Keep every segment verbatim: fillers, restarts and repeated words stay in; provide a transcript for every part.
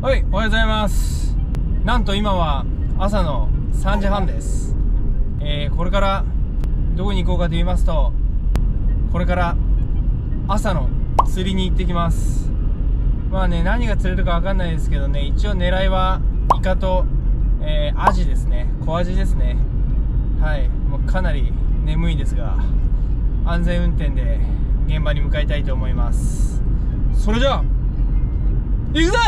はい、おはようございます。なんと今は朝のさんじはんです。えー、これからどこに行こうかと言いますと、これから朝の釣りに行ってきます。まあね、何が釣れるかわかんないですけどね、一応狙いはイカと、えー、アジですね。小アジですね。はい、もうかなり眠いですが、安全運転で現場に向かいたいと思います。それじゃあ行くぜ。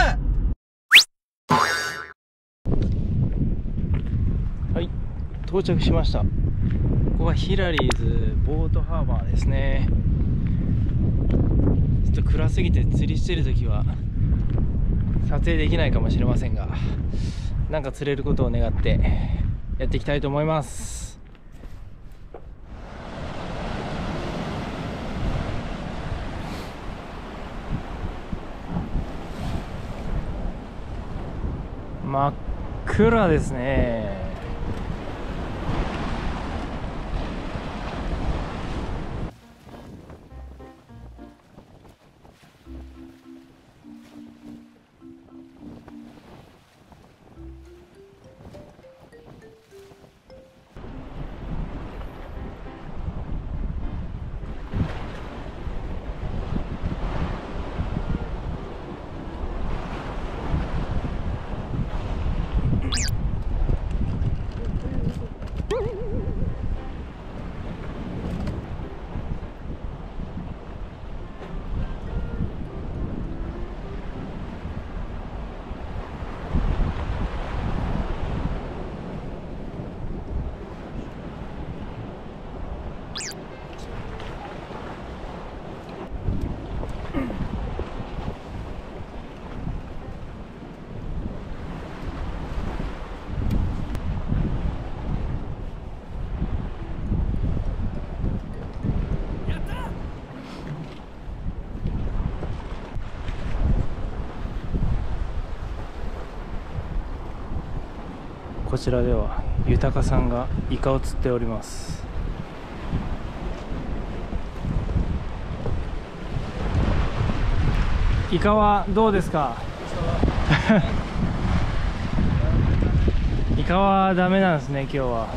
はい、到着しました。ここはヒラリーズボートハーバーですね。ちょっと暗すぎて釣りしてるときは撮影できないかもしれませんが、なんか釣れることを願ってやっていきたいと思います。真っ暗ですね。こちらでは豊さんがイカを釣っております。イカはどうですか？イカはダメなんですね。今日は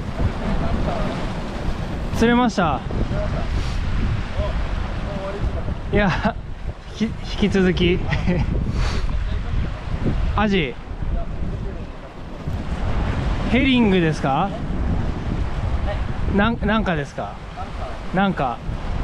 釣れました。いや、引き続きアジヘリングですか？なん、なんかですか？なんか。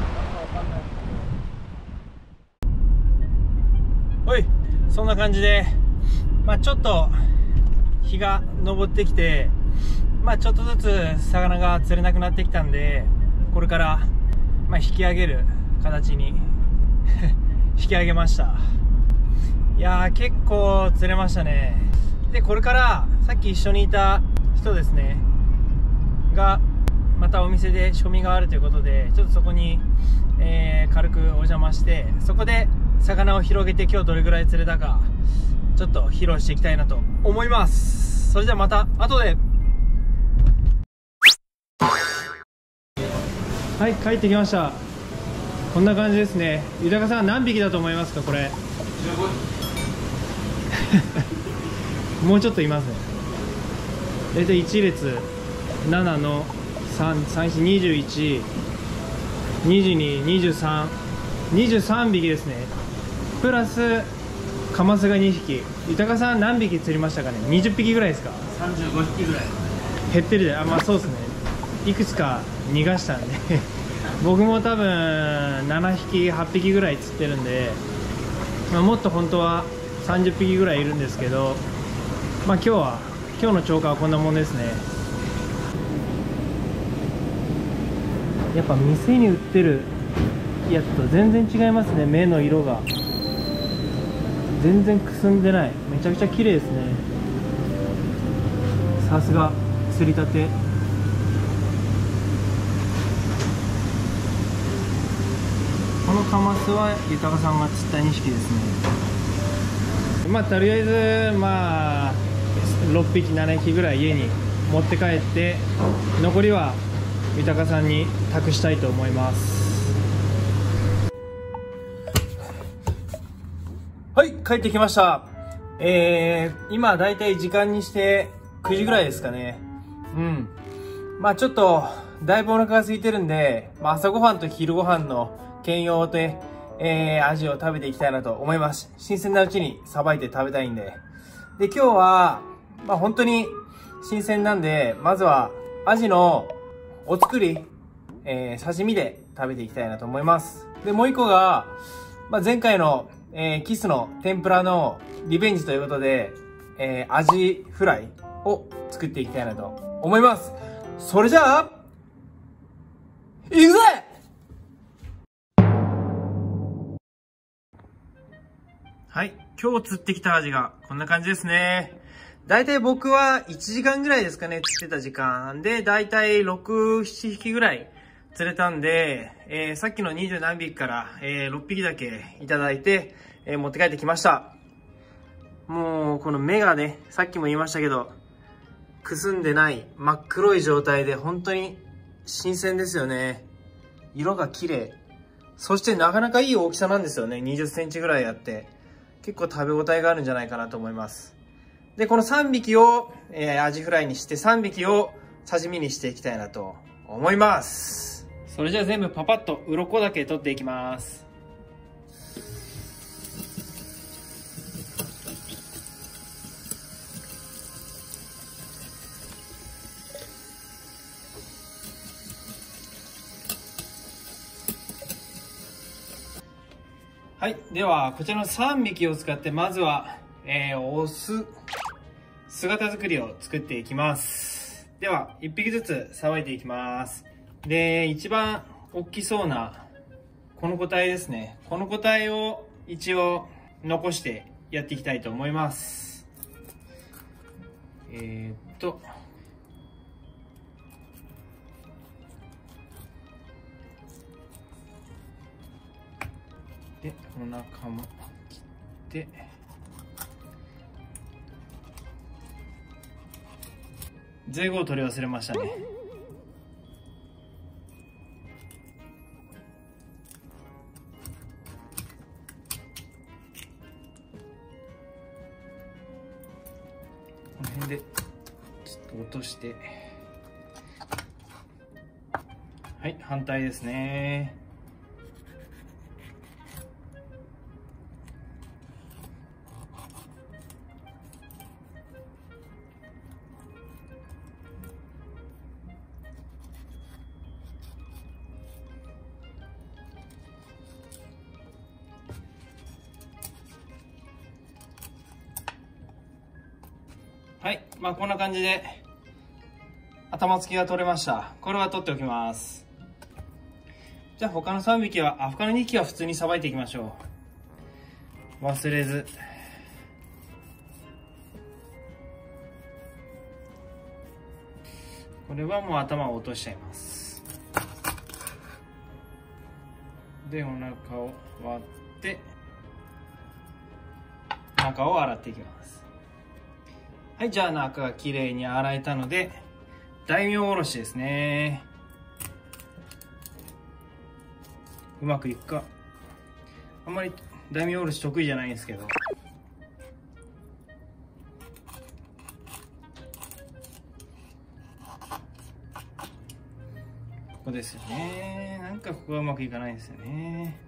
おい、そんな感じで、まあちょっと日が昇ってきて、まあちょっとずつ魚が釣れなくなってきたんで、これからまあ引き上げる形に引き上げました。いやー、結構釣れましたね。で、これからさっき一緒にいた人ですねがまたお店で仕込みがあるということで、ちょっとそこに、えー、軽くお邪魔して、そこで魚を広げて今日どれぐらい釣れたかちょっと披露していきたいなと思います。それではまた後で。はい、帰ってきました。こんな感じですね。豊さん何匹だと思いますか？これじゅうごひきもうちょっといますね。大体いち列ななのさん、さん、よん、にじゅういち、にじゅうに、にじゅうさん、にじゅうさんびきですね。プラスカマスがにひき。豊さん何匹釣りましたかね？にじゅっぴきぐらいですか？ さんじゅうごひきぐらい減ってるで。あ、まあそうですね。いくつか逃がしたんで僕も多分ななひきはっぴきぐらい釣ってるんで、まあ、もっと本当はさんじゅっぴきぐらいいるんですけど、まあ今日は今日の釣果はこんなもんですね。やっぱ店に売ってるやつと全然違いますね。目の色が全然くすんでない。めちゃくちゃ綺麗ですね。さすが釣りたて。このカマスは豊さんが釣ったにひきですね。まあとりあえずまあろっぴきななひきぐらい家に持って帰って、残りは豊さんに託したいと思います。はい、帰ってきました。 えー、今だいたい時間にしてくじぐらいですかね。うん。まあちょっと、だいぶお腹が空いてるんで、まあ朝ごはんと昼ごはんの兼用で、えー、アジを食べていきたいなと思います。新鮮なうちにさばいて食べたいんで。で、今日は、まあ本当に新鮮なんで、まずはアジのお作り、えー、刺身で食べていきたいなと思います。で、もう一個が、まあ前回の、えー、キスの天ぷらのリベンジということで、えー、アジフライを作っていきたいなと思います。それじゃあ、いくぜ！はい。今日釣ってきたアジがこんな感じですね。だいたい僕はいちじかんぐらいですかね、釣ってた時間。で、だいたいろく、ななひきぐらい釣れたんで、えー、さっきのにじゅうなんびきから、えー、ろっぴきだけいただいて、えー、持って帰ってきました。もう、この目がね、さっきも言いましたけど、くすんでない真っ黒い状態で本当に新鮮ですよね。色が綺麗。そしてなかなかいい大きさなんですよね。にじゅっセンチぐらいあって。結構食べ応えがあるんじゃないかなと思います。で、このさんびきを、えー、アジフライにしてさんびきを刺身にしていきたいなと思います。それじゃあ全部パパッと鱗だけ取っていきます。はい。では、こちらのさんびきを使って、まずは、えー、お酢、姿作りを作っていきます。では、いっぴきずつさばいていきます。で、一番大きそうな、この個体ですね。この個体を一応残してやっていきたいと思います。えー、っと、で、この中も切って、ゼゴを取り忘れましたね。この辺でちょっと落として、はい、反対ですね。はい。まあ、こんな感じで、頭付きが取れました。これは取っておきます。じゃあ、他のさんびきは、あ、他のにひきは普通にさばいていきましょう。忘れず。これはもう頭を落としちゃいます。で、お腹を割って、中を洗っていきます。はい、じゃあ中がきれいに洗えたので、大名おろしですね。うまくいくか。あんまり大名おろし得意じゃないんですけど。ここですよね。なんかここがうまくいかないですよね。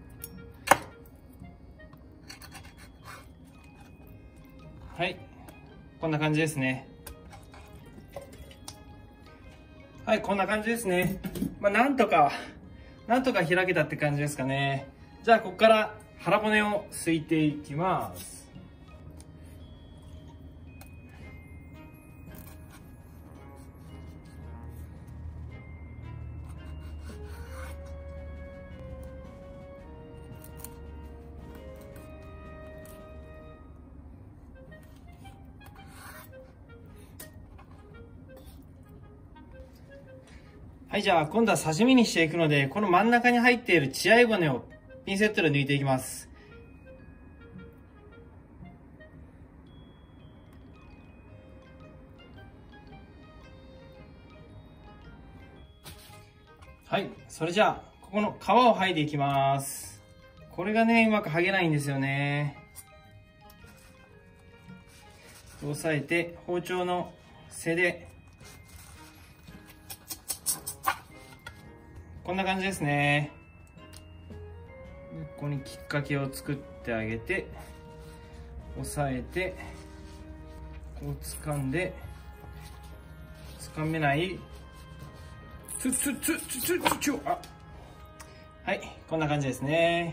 はい。こんな感じですね。はい、こんな感じですね。まあ、なんとか、なんとか開けたって感じですかね。じゃあ、ここから腹骨をすいていきます。はい、じゃあ今度は刺身にしていくので、この真ん中に入っている血合い骨をピンセットで抜いていきます。はい、それじゃあ、ここの皮を剥いでいきます。これがね、うまく剥げないんですよね。 押さえて包丁の背でこんな感じですね。ここにきっかけを作ってあげて押さえてこう掴んで掴めないつつつつつつちょあはいこんな感じですね。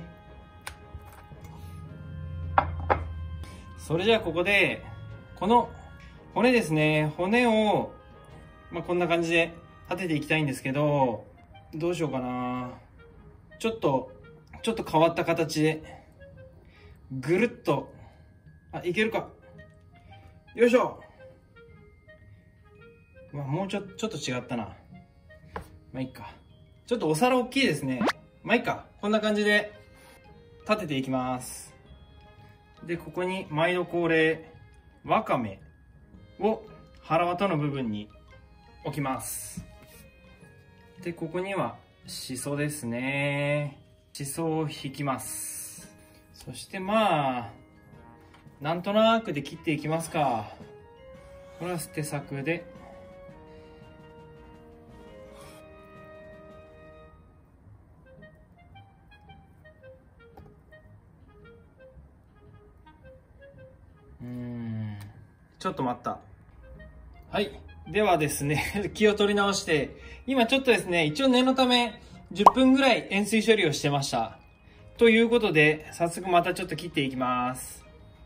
それじゃあここでこの骨ですね、骨を、まあ、こんな感じで立てていきたいんですけど、どうしようかな。ちょっとちょっと変わった形でぐるっと、あ、いけるか。よいしょ。うわ、もうちょちょっと違ったな。まあいいか。ちょっとお皿大きいですね。まあいいか。こんな感じで立てていきます。でここに毎度恒例わかめを腹わたの部分に置きます。でここにはしそですね。しそを引きます。そしてまあなんとなくで切っていきますか。これは手作でうーんちょっと待った。はい。ではですね、気を取り直して、今ちょっとですね、一応念のためじゅっぷんぐらい塩水処理をしてました。ということで、早速またちょっと切っていきます。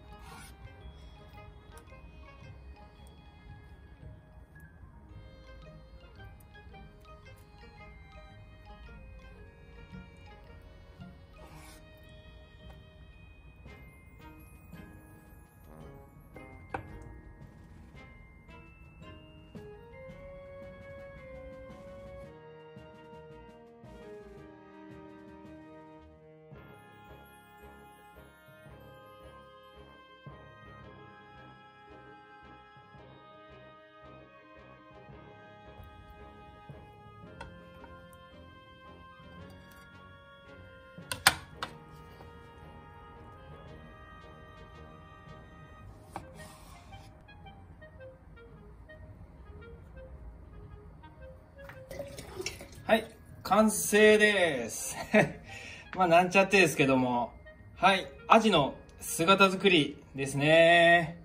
はい、完成です。まあなんちゃってですけども、はい、アジの姿作りですね。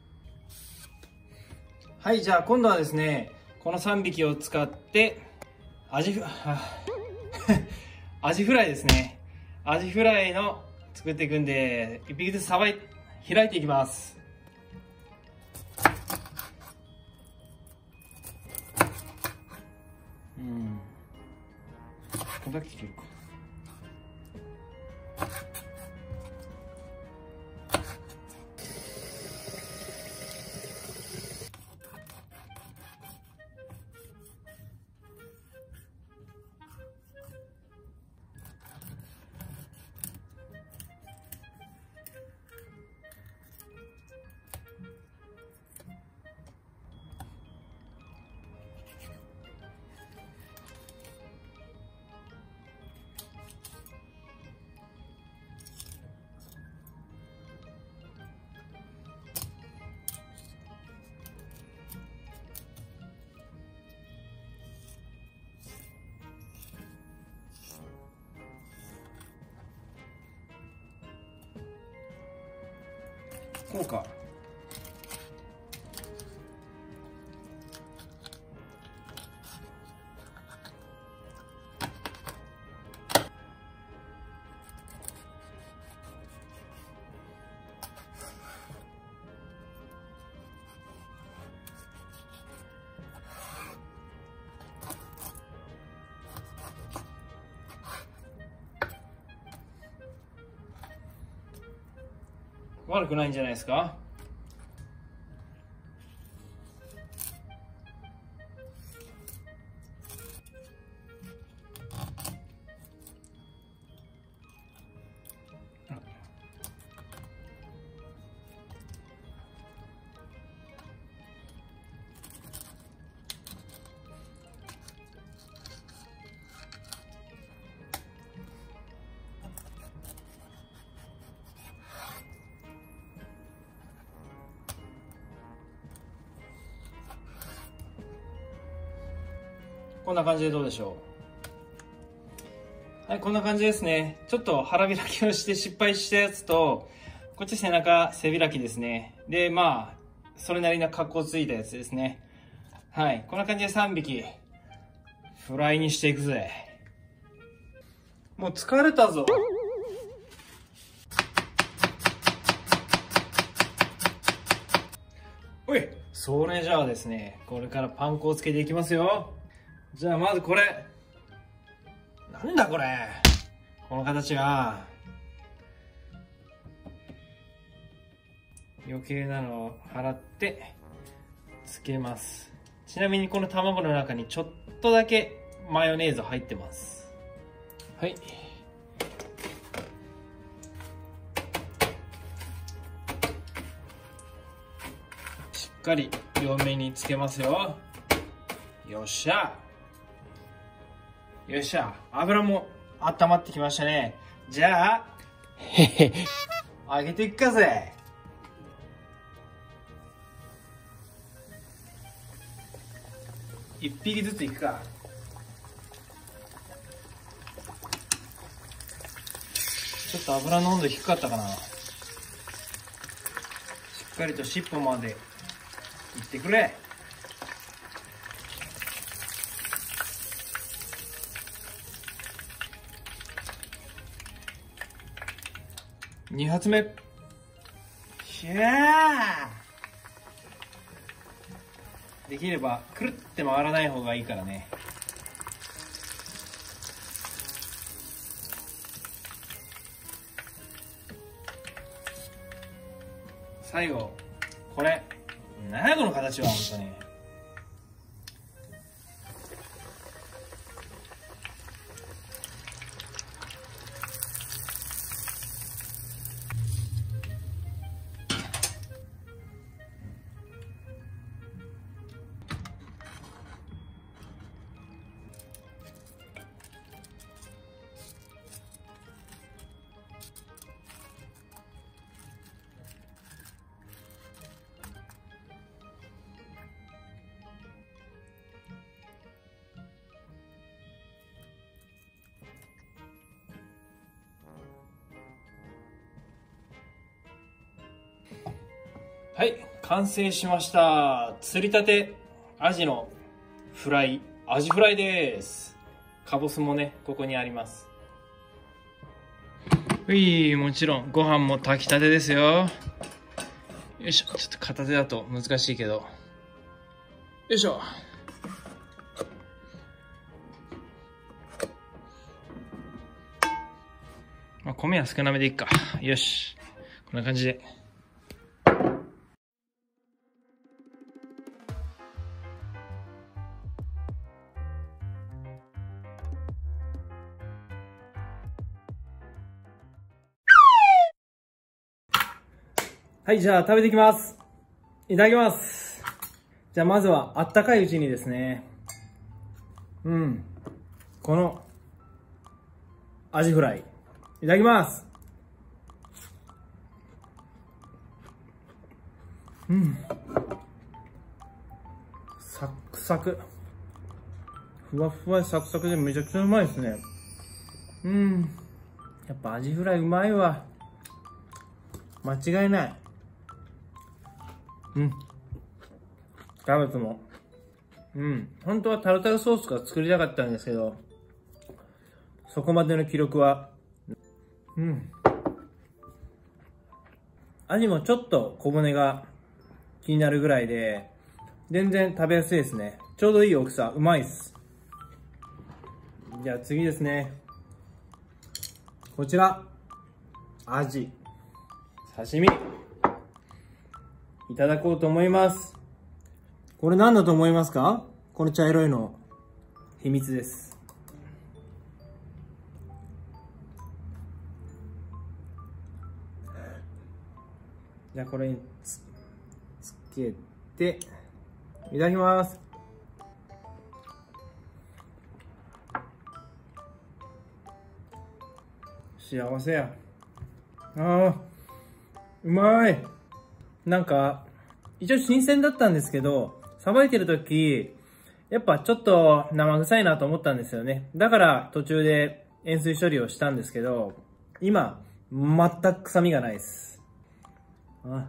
はい、じゃあ今度はですね、このさんびきを使ってアジフアジフライですね。アジフライの作っていくんで、いっぴきずつさばい開いていきます。うん。ここだけ切るか。こうか。悪くないんじゃないですか。 こんな感じでどうでしょう。はい、こんな感じですね。ちょっと腹開きをして失敗したやつと、こっち背中背開きですね。で、まあ、それなりの格好ついたやつですね。はい、こんな感じでさんびき、フライにしていくぜ。もう疲れたぞ。おい、それじゃあですね、これからパン粉をつけていきますよ。じゃあまずこれ。なんだこれ。この形は。余計なのを払ってつけます。ちなみにこの卵の中にちょっとだけマヨネーズ入ってます。はい。しっかり両面につけますよ。よっしゃ。よっしゃ。油も温まってきましたね。じゃあ、へへ、揚げていくかぜ。一匹ずついくか。ちょっと油の温度低かったかな。しっかりと尻尾までいってくれ。二発目。ひゃー。できればくるって回らない方がいいからね。最後これ何やこの形は。本当にはい、完成しました。釣りたてアジのフライ、アジフライです。カボスもね、ここにあります。うい、もちろんご飯も炊きたてですよ。よいしょ、ちょっと片手だと難しいけど。よいしょ。まあ、米は少なめでいっか。よし、こんな感じで。はい、じゃあ食べていきます。いただきます。じゃあまずはあったかいうちにですね。うん。このアジフライ。いただきます。うん。サクサク。ふわふわサクサクでめちゃくちゃうまいですね。うん。やっぱアジフライうまいわ。間違いない。うん。キャベツも。うん。本当はタルタルソースが作りたかったんですけど、そこまでの記録は、うん。アジもちょっと小骨が気になるぐらいで、全然食べやすいですね。ちょうどいい大きさ。うまいっす。じゃあ次ですね。こちら。アジ。刺身。いただこうと思います。これ何だと思いますか？この茶色いの。秘密です。じゃあこれに つ, つけて、いただきます。幸せや。ああ、うまい。なんか、一応新鮮だったんですけど、さばいてるとき、 やっぱちょっと生臭いなと思ったんですよね。だから途中で塩水処理をしたんですけど、今、全く臭みがないです。あ、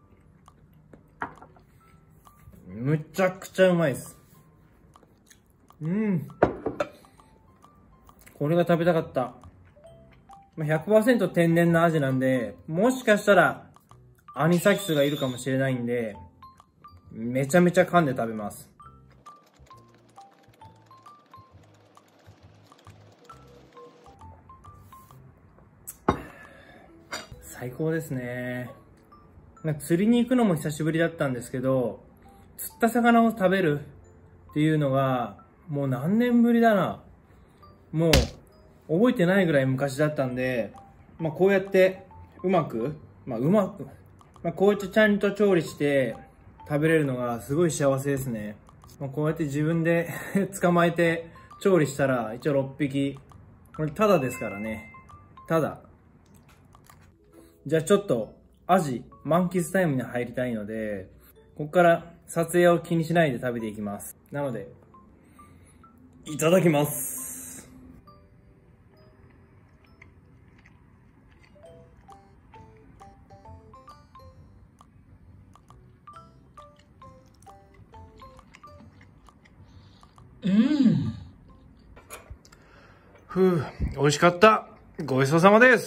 むちゃくちゃうまいです。うん。これが食べたかった。ひゃくパーセント 天然な味なんで、もしかしたらアニサキスがいるかもしれないんで、めちゃめちゃ噛んで食べます。最高ですね。釣りに行くのも久しぶりだったんですけど、釣った魚を食べるっていうのがもう何年ぶりだな。もう覚えてないぐらい昔だったんで、まあ、こうやってうまく、まあ、うまく、まあ、こうやってちゃんと調理して食べれるのがすごい幸せですね。まあ、こうやって自分で捕まえて調理したら一応ろっぴき。これタダですからね。タダ。じゃあちょっとアジ満喫タイムに入りたいので、ここから撮影を気にしないで食べていきます。なので、いただきます。うん。ふう、美味しかった。ごちそうさまです。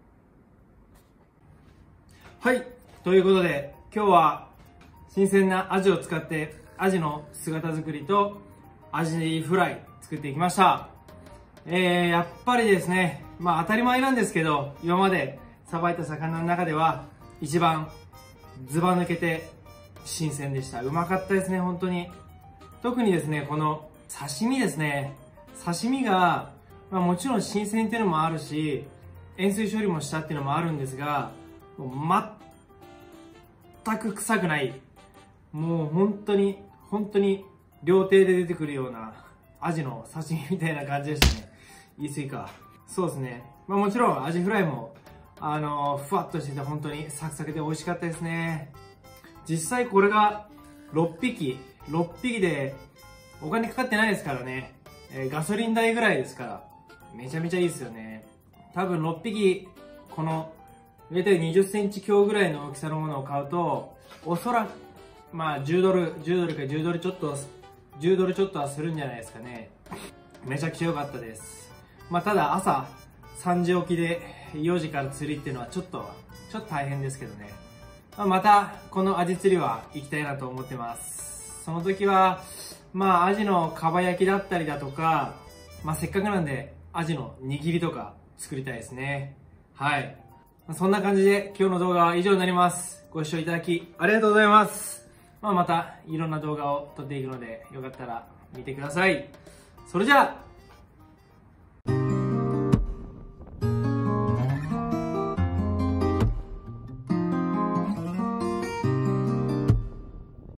はい、ということで今日は新鮮なアジを使ってアジの姿作りとアジフライ作っていきました。えー、やっぱりですね、まあ当たり前なんですけど、今までさばいた魚の中では一番ずば抜けて新鮮でした。うまかったですね、本当に。特にですね、この刺身ですね。刺身が、まあ、もちろん新鮮っていうのもあるし、塩水処理もしたっていうのもあるんですが、もう全く臭くない。もう本当に、本当に料亭で出てくるようなアジの刺身みたいな感じでしたね。言い過ぎか。そうですね。まあもちろんアジフライも、あのー、ふわっとしてて本当にサクサクで美味しかったですね。実際これがろっぴき、ろっぴきでお金かかってないですからね。えー、ガソリン代ぐらいですから、めちゃめちゃいいですよね。多分ろっぴき、この、大体にじゅっセンチ強ぐらいの大きさのものを買うと、おそらく、まあじゅうドル、じゅうドルかじゅうドルちょっと、じゅうドルちょっとはするんじゃないですかね。めちゃくちゃ良かったです。まあただ朝さんじ起きでよじから釣りっていうのはちょっと、ちょっと大変ですけどね。まあ、またこのアジ釣りは行きたいなと思ってます。その時は、まあアジのかば焼きだったりだとか、まあせっかくなんでアジの握りとか作りたいですね。はい。そんな感じで今日の動画は以上になります。ご視聴いただきありがとうございます。まあ、またいろんな動画を撮っていくのでよかったら見てください。それじゃあ